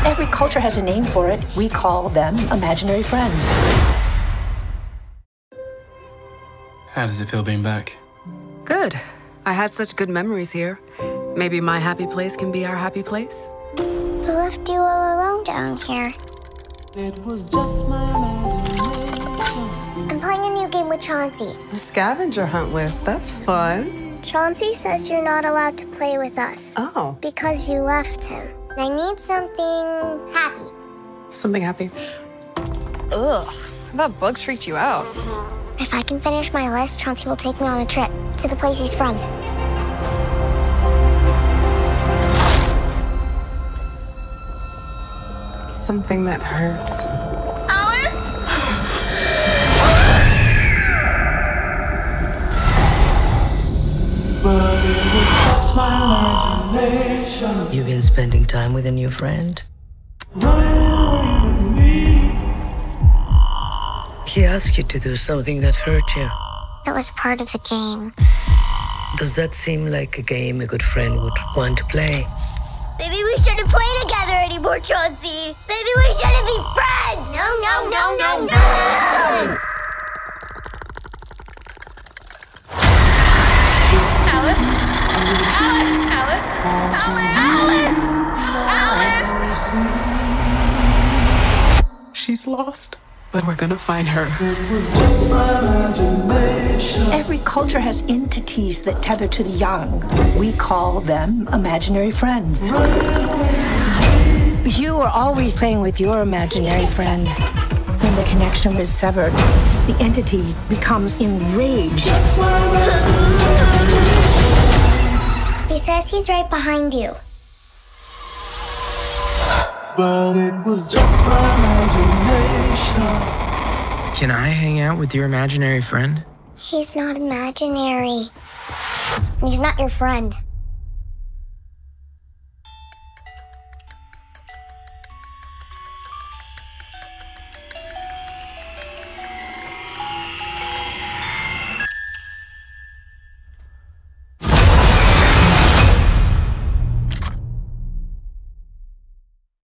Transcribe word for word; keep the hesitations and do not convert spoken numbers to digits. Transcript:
Every culture has a name for it. We call them imaginary friends. How does it feel being back? Good. I had such good memories here. Maybe my happy place can be our happy place. Who left you all alone down here? It was just my imagination. I'm playing a new game with Chauncey. The scavenger hunt list. That's fun. Chauncey says you're not allowed to play with us. Oh. Because you left him. I need something happy. Something happy. Ugh. I thought bugs freaked you out. If I can finish my list, Chauncey will take me on a trip to the place he's from. Something that hurts. Alice? But it was just my imagination. You've been spending time with a new friend? Running away with me. He asked you to do something that hurt you. It was part of the game. Does that seem like a game a good friend would want to play? Maybe we shouldn't play together anymore, Chauncey. Maybe we shouldn't be friends. No, no, no, no, no. Alice? Alice? Alice? Alice? Alice? Alice? She's lost, but we're gonna find her. It was just my imagination. Every culture has entities that tether to the young. We call them imaginary friends. You were always playing with your imaginary friend. When the connection was severed, the entity becomes enraged. He says he's right behind you. But it was just my imagination. Can I hang out with your imaginary friend? He's not imaginary. He's not your friend.